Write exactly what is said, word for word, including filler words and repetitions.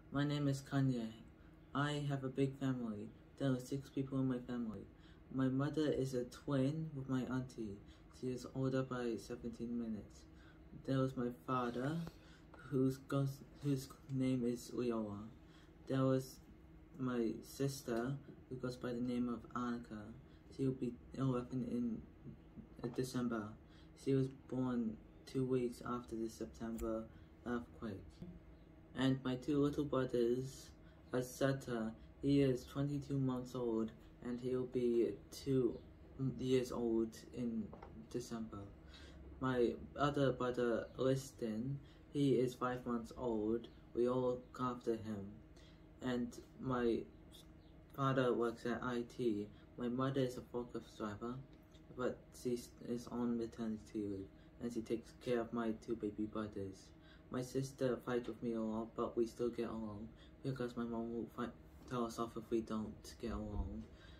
My name is Kanye. I have a big family. There are six people in my family. My mother is a twin with my auntie. She is older by seventeen minutes. There was my father, whose goes, whose name is Leola. There was my sister, who goes by the name of Annika. She will be eleven in December. She was born two weeks after the September earthquake. And my two little brothers, Aseta, he is twenty-two months old, and he'll be two years old in December. My other brother, Liston, he is five months old. We all look after him. And my father works at I T. My mother is a forklift driver, but she is on maternity leave, and she takes care of my two baby brothers. My sister fights with me a lot, but we still get along, because my mom will fight, tell us off if we don't get along.